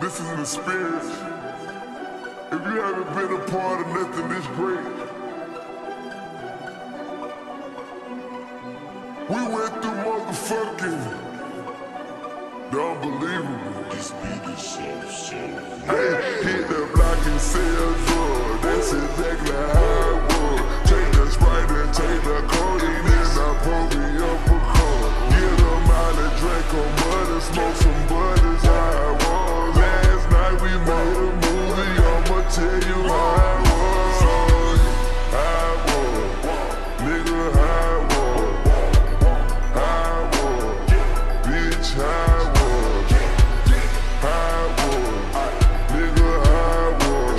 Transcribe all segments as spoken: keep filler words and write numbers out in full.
This is an experience. If you haven't been a part of nothing this great, we went through motherfucking the unbelievable. This beat is so, so Hey, hit the block and sell drugs. That's exactly how it was. Take the Sprite and take the codeine and I pull me up a coat. Get a mile and drink on mud and smoke some bud. That's how it was. Last night we made a movie. I'ma tell you how it was. How it was. Nigga, how it was. How it was. Bitch, how it was. How it was. Nigga, how it was.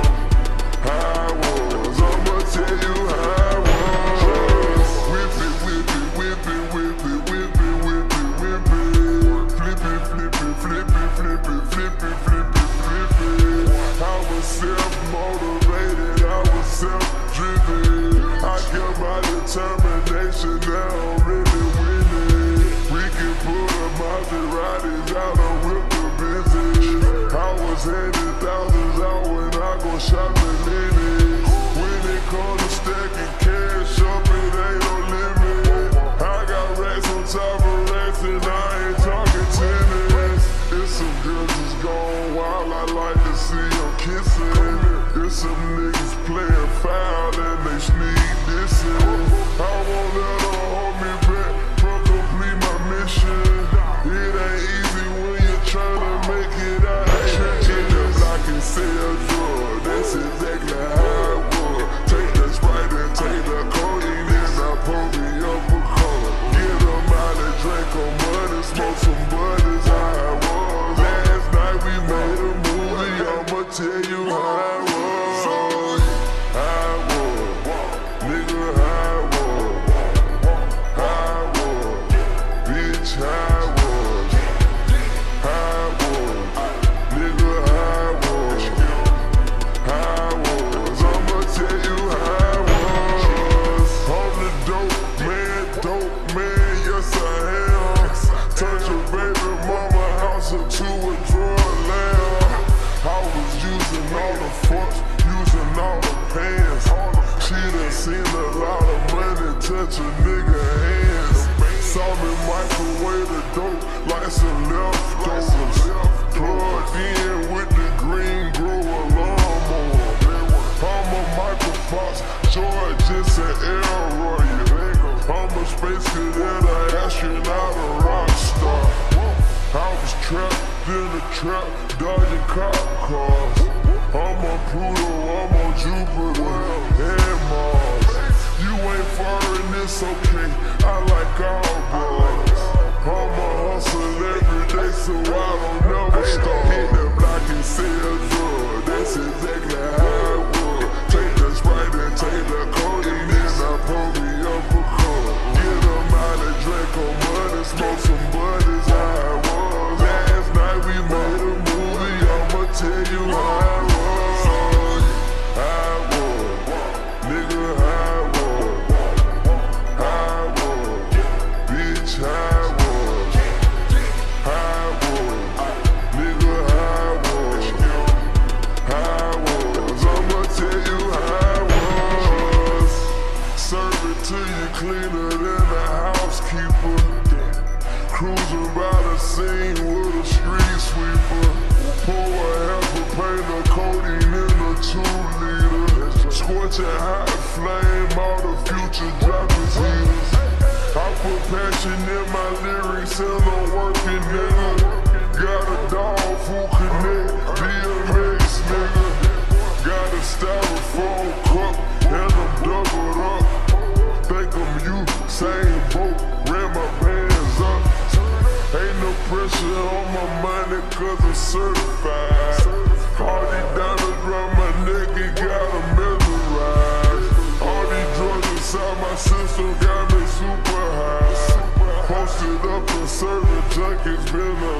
How it was. I'ma tell you how it was. Whip it, whip it, whip it, whip it, whip it, whip it, whip it. Flip it, flip it, flip it, flip it, flip it, flip it, flip it. I was self-motivated, I was self-driven. I kept my determination, now I'm really winning. We can put a Maserati out and whip the business. I was handing thousands out when I go shopping in it. When it comes to stacking cash up, it ain't no limit. I got racks on top of racks and I ain't talking tennis. It's some girls that's gone wild, I like to see them kissing. There's some niggas playing foul and they sneak dissing. I won't let her hold me back from complete my mission. It ain't easy when you're trying to make it out. Take the block and sell drugs, that's exactly how it was. Take the Sprite and take the codeine and I pull me up a coat. Get a mile and drink on mud and smoke some bud. That's how it was. Last night we made a movie, I'ma tell you how it was. How it was. Nigga, how it was. How it was. Bitch, how it was. How it was. Nigga, how it was. How it was. I'ma tell you how it was. I'm the dope man, dope man, yes I am. Turn your baby mama house into a drug lab. I was using all the forks, using all the pants. She done seen a lot of money touch a nigga hands. Saw me microwave the dope like some leftovers. Plugged in with the green grower lawnmower. I'm a Michael Fox, George, just an Elroy. I'm a space cadet, an astronaut, a rock star. I was trapped in a trap, dodging cop cars. I'm on Pluto, I'm on Jupiter, and Mars. You ain't foreign, it's okay, I like all boys. I'm a hustle every day, so I don't never stop. Hit the block and sell drugs, that's exactly how it was. Take the Sprite and take the codeine and I pull me up a coat. Get a mile and drink on mud and smoke some bud. That's how it was. Last night we made a movie, I'ma tell you how it was. How it was. Nigga, how it was. How it was. Bitch, how it was. How it was. Nigga, how it was. How it was. I'ma tell you how it was. Serve it to you cleaner than a housekeeper. Cruising by the scene with a street sweeper. Pour a half a paint of codeine in a two liter. Scorching hot flame, all the future droppers heaters. I put passion in my lyrics and I'm working, nigga. Got a dog who connect, D M X, nigga. Got a styrofoam cup and I'm doubled up. Think I'm you, same boat, ran my bands up. Ain't no pressure on my money cause I'm certified. All these diamonds round my neck, it got them mesmerized. All these drugs inside my system got me super high. Posted up and serving junkies, been a